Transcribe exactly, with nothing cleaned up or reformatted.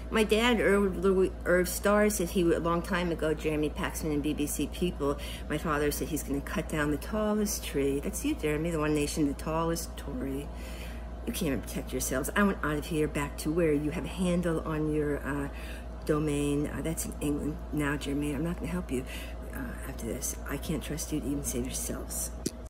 My dad, Irv, Irv Starr, said he, a long time ago, Jeremy Paxman and B B C People, my father said he's going to cut down the tallest tree. That's you, Jeremy, the one nation, the tallest Tory. You can't even protect yourselves. I went out of here back to where you have a handle on your uh, domain. Uh, that's in England. Now, Jeremy, I'm not going to help you uh, after this. I can't trust you to even save yourselves.